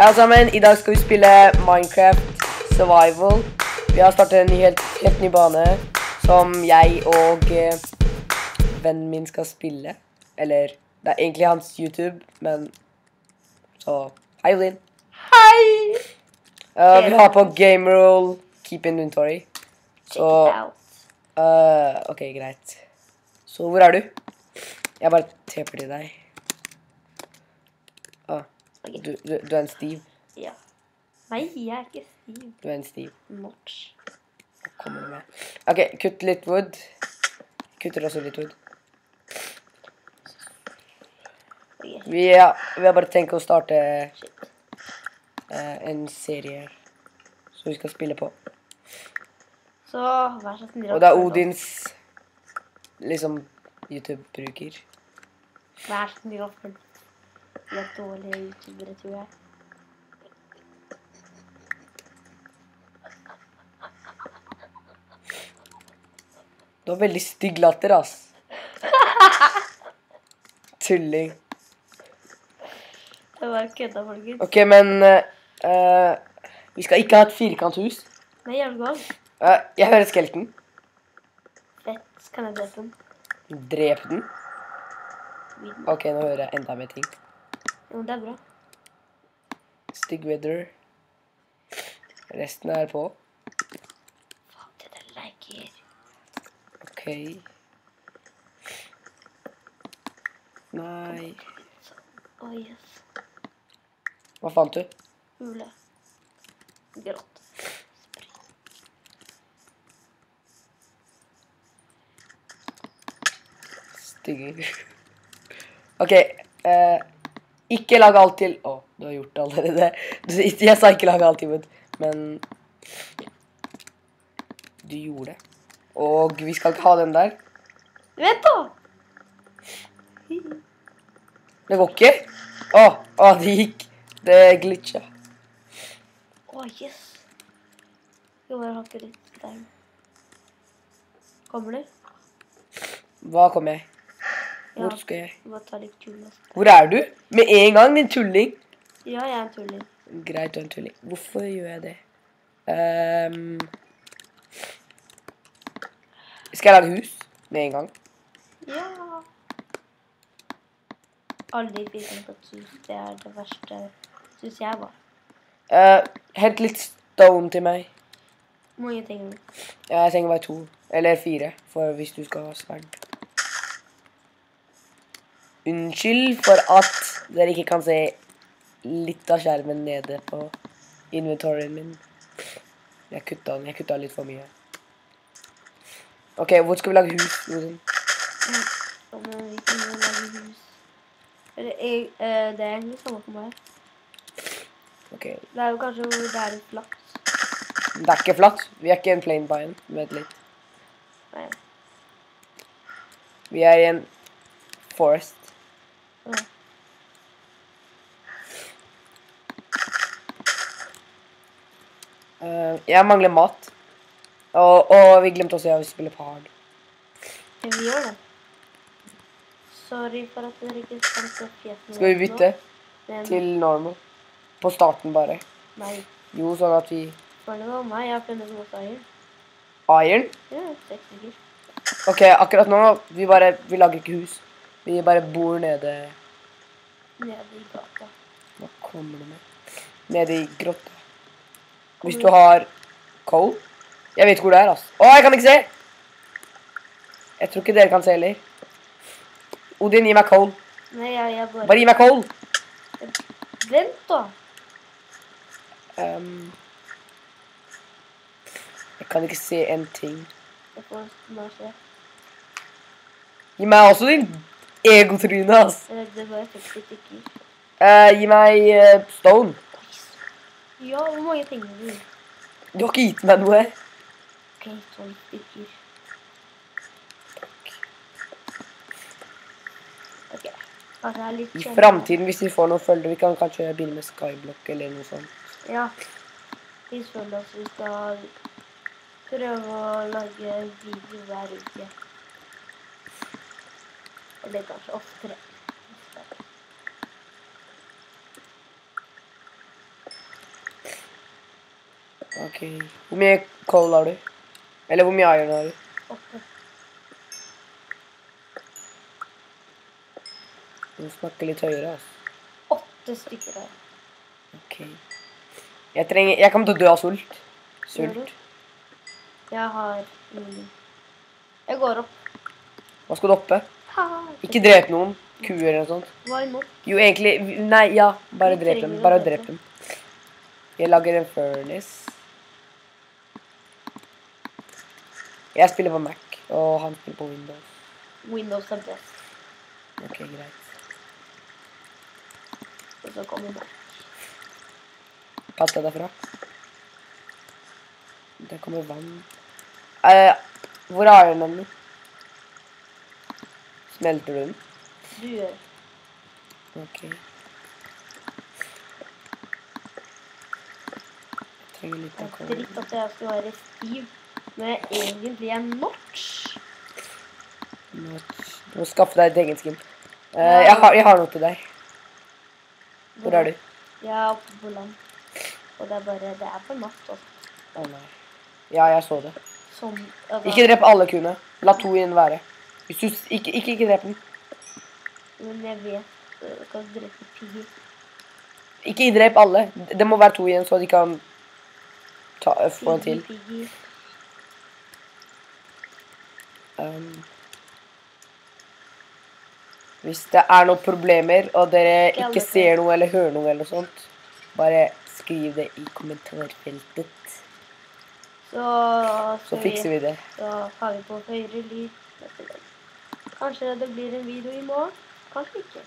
Hei alle sammen, i dag skal vi spille Minecraft Survival. Vi har startet en helt ny bane som jeg og vennen min skal spille. Eller, det er egentlig hans YouTube, men så, hei Odin. Hei! Vi har på Game Rule, Keep Inventory. Så, ok, greit. Så hvor er du? Jeg bare teper til deg. Du er en Steve. Ja. Nei, jeg er ikke Steve. Du er en Steve. Notch. Kommer du med? Ok, kutt litt wood. Kutter også litt wood. Okay. Vi har bare tenkt å starte en serie som vi skal spille på. Så, vær så snill. Og det er Odins liksom YouTube-bruker. Vær så snill å følge. Vi er dårlige youtubere, tror jeg. Du har veldig stygg latter, ass. Tulling. Det var kødda, folkens. Ok, men vi skal ikke ha et firkanthus. Nei, gjør det godt. Jeg hører skelten. Fett, kan jeg drepe den? Drep den. Ok, nå hører jeg enda mer ting. Jo, det er bra. Stygg weather. Resten er på. Faen, det legger. Ok. Nei. Åh, yes. Hva fant du? Hule. Grått. Stygge. Ok, ikke lag alt til... du har gjort det allerede. Jeg sa ikke lag alt til wood, men... Du gjorde det. Og vi skal ikke ha den der. Vent da! Det går ikke. Det gikk. Det glitcha. Åh, yes. Jeg bare hakker litt der. Kommer du? Hva kommer jeg? Hvor skal jeg? Jeg bare ta litt kul. Hvor er du? Med en gang, din tulling. Ja, jeg er en tulling. Greit, du er en tulling. Hvorfor gjør jeg det? Skal jeg lage hus? Med en gang. Ja. Aldri firkantet hus, det er det verste, synes jeg var. Hent litt stone til meg. Hvor mange trenger du? Jeg trenger bare 2. Eller 4, for hvis du skal ha sverd. Unnskyld for at dere ikke kan se litt av skjermen nede på inventoryen min. Jeg kutta den. Jeg kutta litt for mye. Ok, hvor skal vi lage hus? Vi kan jo lage hus. Det er egentlig samme for meg. Ok. Det er jo kanskje hvor det er litt flatt. Det er ikke flatt. Vi er ikke en plain biome. Vent litt. Nei. Vi er i en forest. Ja. Jeg mangler mat. Og vi glemte også å spille på hard. Ja, vi gjør det. Sorry for at dere ikke skal se fjesen. Skal vi bytte til normal? På starten bare. Nei. Jo, sånn at vi... For det var meg, jeg har funnet noe iron. Iron? Ja, 6 stykker. Ok, akkurat nå, vi lager ikke hus. Vi bare bor nede... Nede i gata. Hva kommer du med? Nede i grotta. Hvis du har coal. Jeg vet ikke hvor det er, altså. Jeg kan ikke se! Jeg tror ikke dere kan se heller. Odin, gi meg coal. Nei, jeg bare... Bare gi meg coal! Vent da! Jeg kan ikke se en ting. Jeg får snart se. Gi meg også din ego-tryne, ass. Det er bare 60 stykker. Gi meg stone. Ja, hvor mange trenger du? Du har ikke gitt meg noe. Ok, 12 stykker. Ok. Altså, det er litt I fremtiden, hvis vi får noen følger, vi kan kanskje begynne med skyblock eller noe sånt. Ja. Vi føler at vi skal prøve å lage video hver uke. Eller kanskje oftere. Ok. Hvor mye coal har du? Eller hvor mye iron har du? 8. Du må snakke litt høyere, altså. 8 stykker her. Ok. Jeg kommer til å dø av sult. Gjør du? Jeg har ingen. Jeg går opp. Hva skal du oppe? Ha, Ikke drep noen. Kuer eller noe sånt. Hva imot? Jo, egentlig... Nei, ja. Bare Vi drep dem. trenger å Bare drepe drep dem. Jeg lager en furnace. Jeg spiller på Mac, og han spiller på Windows. Windows er best. Ok, greit. Og så kommer Mac. Pass deg derfra. Der kommer vann. Hvor er ironen din? Smelter du den? Du gjør. Ok. Jeg trenger litt Det av er coal. dritt at jeg skal være stiv, når jeg egentlig er notch. Du må skaffe deg et egen skin. Jeg har noe til deg. Hvor er du? Jeg er oppe på land. Og det er for natt også. Å nei. Ja, jeg så det. Sånn, Ikke drep alle kuene. La 2 igjen være. Hvis du ikke drep den. Men jeg vet, jeg kan drepe pigger. Ikke drep alle. Det må være 2 igjen, så de kan få en til. Pigger. Hvis det er noen problemer, og dere ikke ser noe eller hører noe eller noe sånt, bare skriv det i kommentarfeltet. Så fikser vi det. Så har vi på høyre lyd neste gang. Kanskje det blir en video i morgen. Kanskje ikke.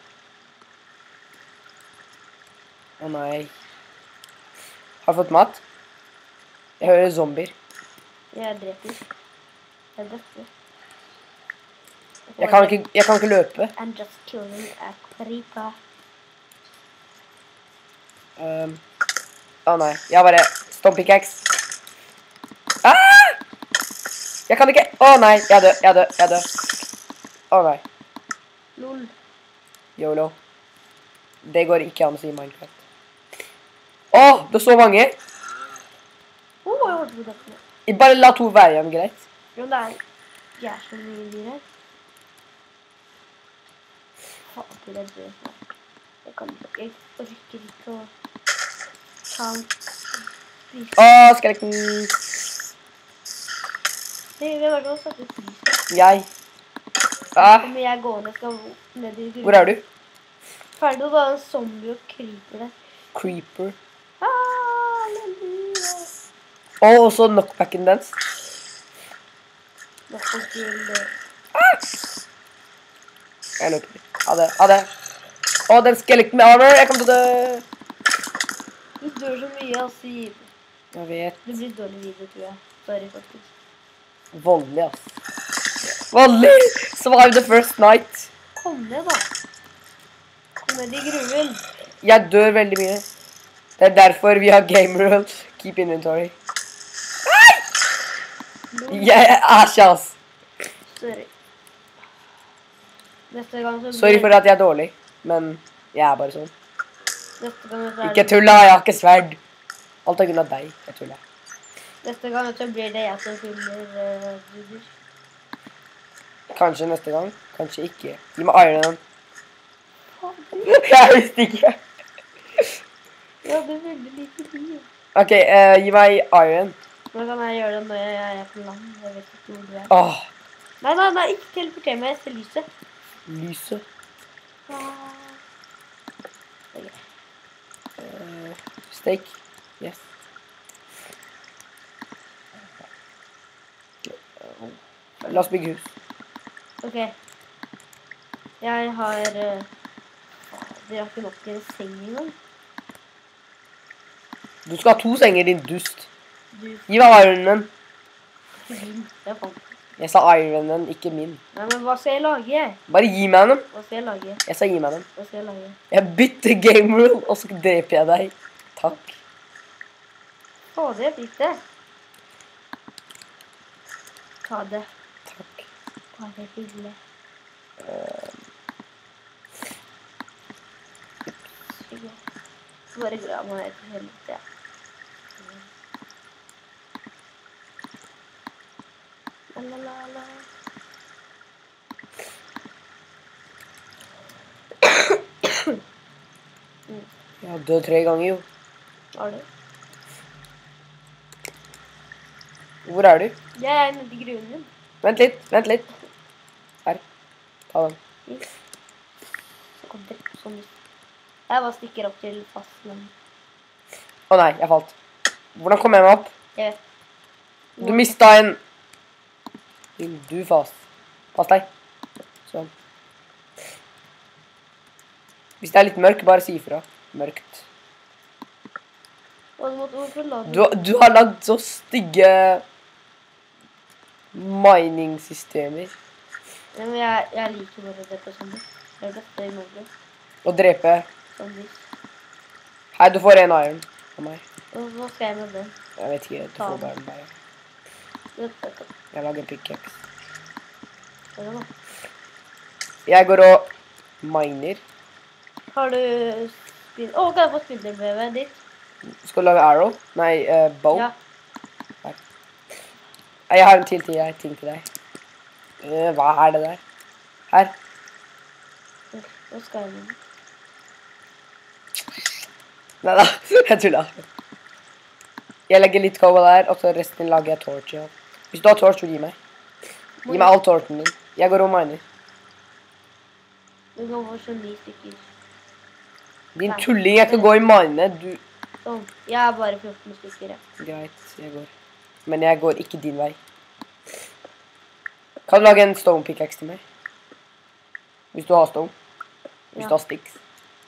Å nei. Har du fått mat? Jeg hører zombier. Jeg dreper. Jeg døtter. Jeg kan ikke løpe. I'm just killing a creeper. Å nei. Jeg har bare stomp pickaxe. Ah! Jeg kan ikke. Å nei. Jeg er død. Å nei. Lol. YOLO. Det går ikke an å si i Minecraft. Åh, det er så mange. Jeg holdt på dette. Bare la 2 være igjen, greit. Jo, det er så mye dyr her. Fader, jeg dør her. Jeg orker ikke å ta en spise. Åh, skeletten. Det vil i hvert fall sette pris på. Jeg. Ah, Om jeg går ned, skal ned i grunnen. hvor er du? Ferdig å være en zombie og kryper der. Creeper. Halleluja. Og også knockbacken dens. Nå får til det. Jeg løper. Ha det. Åh, den skeletten med armor. Jeg kommer til å dø. Du dør så mye, altså. Jeg vet. Det blir dårlig video, tror jeg. Sorry, faktisk. Voldelig, ass. Voldelig! Survive the first night. Kom ned, da. Kom ned i gruven. Jeg dør veldig mye. Det er derfor vi har game rule. Keep inventory. Jeg er ikke, ass. Sorry. Neste gang så blir... Sorry for at jeg er dårlig, men jeg er bare sånn. Neste gang så er Ikke tulla, jeg har ikke sverd. Alt er grunn av deg, jeg tuller. Neste gang så blir det jeg som filmer videoer. Kanskje neste gang, kanskje ikke. Gi meg ironen. Jeg visste ikke. Ja, det er veldig lite tid. Ok, gi meg iron. Nå kan jeg gjøre det når jeg er på land. Jeg vet ikke hvor du er. Åh, Nei, ikke teleporter meg, jeg ser lyset. lyset. Ok. Steak. Yes. La oss bygge hus. Ok. Jeg har... Dere har ikke nok til en seng engang. Du skal ha 2 senger, din dust. Du, Gi meg ironen. din. Jeg fant. Jeg sa ironen, ikke min. Nei, men hva skal jeg lage? Bare gi meg den. Hva skal jeg lage? Jeg sa gi meg den. Hva skal jeg lage? Jeg bytter game rule, og så dreper jeg deg. Takk. Fader, jeg fikk det. Ta det. Takk. Bare hyggelig. Bare grav meg til helvete. la, la, la. Jeg har dødd 3 ganger, jo. Har du? Hvor er du? Jeg er nede i grunnen. Vent litt. Her. Ta den. Yes. Så kom det sånn ut. Jeg bare stikker opp til fastland. Å nei, jeg falt. Hvordan kom jeg meg opp? Jeg vet. Du mistet en. Du fast. Pass deg. Sånn. Hvis det er litt mørk, bare si ifra. Mørkt. Hvorfor la du? Du har lagd så stygge mining-systemer. Ja, men jeg liker bare det på zombies. Det er det beste i Norge. Å drepe. Zombies. Hei, du får en iron av meg. Og hva skal jeg med det? Jeg vet ikke, du får bare den der. Dette. Jeg lager en pickaxe. Hva da? Jeg går og miner. Har du spinn... kan jeg få spindelvevet ditt? Skal du lage arrow? Nei, bow? Ja. Her. Jeg har en ting til deg. Hva er det der? Her. Hva skal jeg med? Neida, jeg tuller. Jeg legger litt kobber der, og så resten lager jeg torch. Ja. Hvis du har torch, så gi meg. Gi meg all torchen din. Jeg går og miner. Du kan få 29 stykker. Din tulling, jeg kan gå i mine. Du... Sånn. Jeg er bare 14 stykker, ja. Greit, jeg går. Men jeg går ikke din vei. Kan du lage en stone pickaxe til meg? Hvis du har stone. Hvis du har sticks.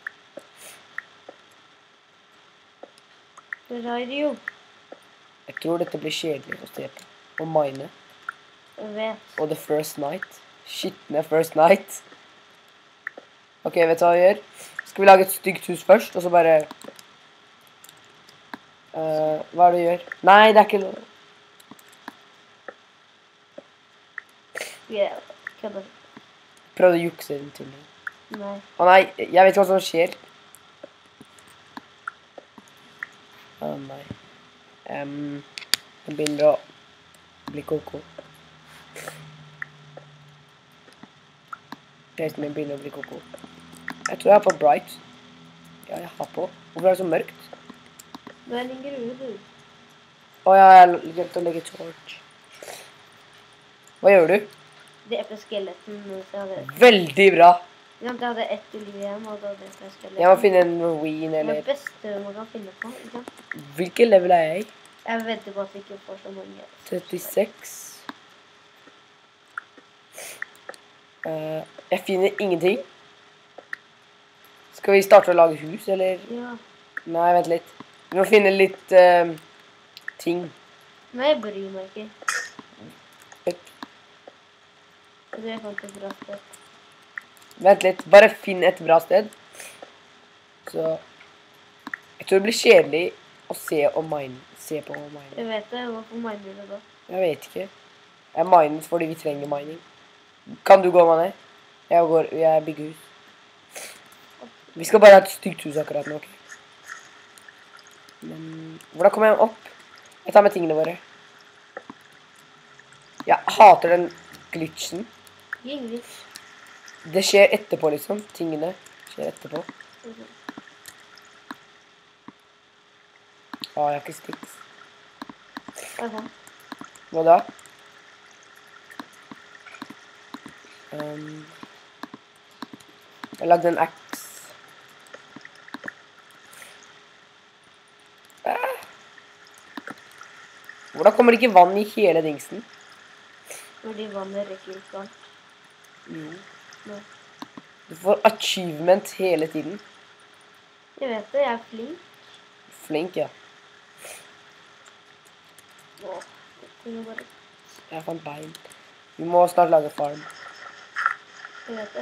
Det er jo. Jeg tror dette blir kjedelig å se på. Og mine. Jeg vet. Og the first night. Skittende first night. Ok, vet du hva vi gjør? Skal vi lage et stygt hus først, og så bare... hva er det du gjør? Nei, det er ikke lov. Ja, kødder. Prøv å jukse den til meg. Nei. Å nei, jeg vet ikke hva som skjer. Å nei. Jeg begynner å bli koko. Resten min begynner å bli koko. Jeg tror jeg har på bright. Ja, jeg har på. Hvorfor er det så mørkt? Du er en grue, du. Å ja, jeg glemte å legge torch. Hva gjør du? Dreper skeletten. Så jeg hadde... Veldig bra. Jeg hadde ett liv igjen, og da dreper jeg skeletten. Jeg må finne en ruin, Det er eller... det beste man kan finne på, ikke sant? Hvilken level er jeg? Jeg venter på at vi ikke får så mange. 36. Jeg finner ingenting. Skal vi starte å lage hus, eller? Ja. Nei, vent litt. Vi må finne litt ting. Nei, jeg bryr meg ikke. Jeg fant et bra sted. Vent litt, bare finn et bra sted. Så... Jeg tror det blir kjedelig å se på og mine. Jeg vet det, hvorfor miner du det da? Jeg vet ikke. Jeg miner fordi vi trenger mining. Kan du gå med ned? Jeg bygger hus. Vi skal bare ha et stygt hus akkurat nå, ok? Men... Hvordan kommer jeg opp? Jeg tar med tingene våre. Jeg hater den glitchen. Ingen glitch. Det skjer etterpå, liksom. Tingene skjer etterpå. Jeg har ikke sticks. Hva da? Jeg lagde en axe. Hvordan kommer det ikke vann i hele dingsen? Fordi vannet rekker ikke alt. Jo. Nei. Du får achievement hele tiden. Jeg vet det, jeg er flink. Flink, ja. Åh, det er bare... Jeg fant bein. Vi må snart lage farm. Jeg vet det.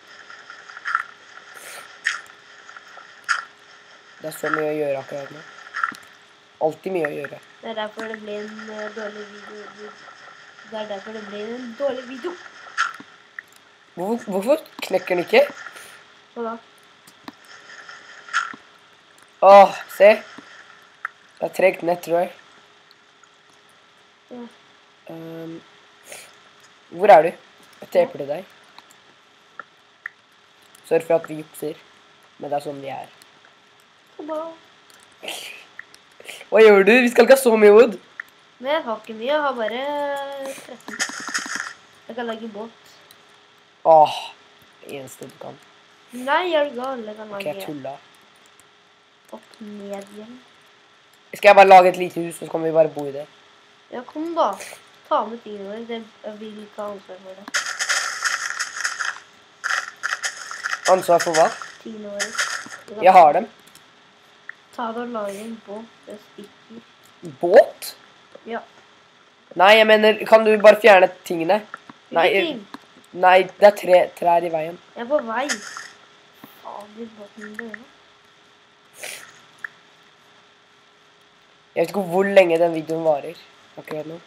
Det er så mye å gjøre akkurat nå. Alltid mye å gjøre. Det er derfor det blir en dårlig video. Det er derfor det blir en dårlig video. Hvorfor knekker den ikke? Hva da? Åh, se. Det er tregt nett, tror jeg. Ja. Hvor er du? Jeg taper til deg. Sørg for at vi jukser. Men det er sånn de er. Kom an. Hva gjør du? Vi skal ikke ha så mye wood. Men jeg har ikke mye, jeg har bare 13. Jeg kan lage båt. Åh, det eneste du kan. Nei, jeg er gal. Jeg kan Ok, jeg lage tulla. opp ned igjen. Skal jeg bare lage et lite hus, så kan vi bare bo i det? Ja, kom da. Ta med tingene våre. Jeg vil ikke ha ansvar for det. Ansvar for hva? Tingene våre. Jeg har dem. Ta det og lage en båt. Det stikker. Båt? Ja. Nei, jeg mener, kan du bare fjerne tingene? Hvilke ting? Nei, det er trær i veien. Jeg er på vei. Faen, vil båten døde. Jeg vet ikke hvor lenge den videoen varer. Akkurat nå.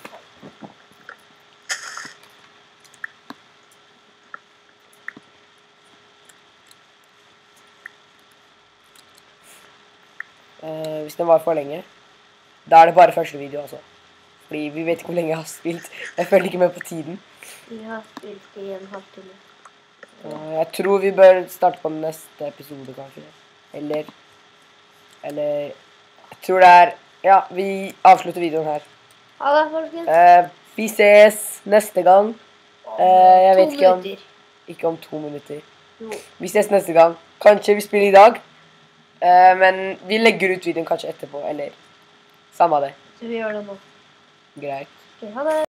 Hvis den var for lenge, da er det bare første video, altså. Fordi vi vet ikke hvor lenge jeg har spilt. Jeg følger ikke med på tiden. Vi har spilt i en halvtime. Jeg tror vi bør starte på neste episode, kanskje. Eller, jeg tror det er, ja, vi avslutter videoen her. Ha det, folkens. Vi ses neste gang. Jeg vet ikke om, 2 minutter. ikke om 2 minutter. Jo. Vi ses neste gang. Kanskje vi spiller i dag. Men vi legger ut videoen kanskje etterpå, eller samme det. Så vi gjør det nå. Greit. Ok, ha det.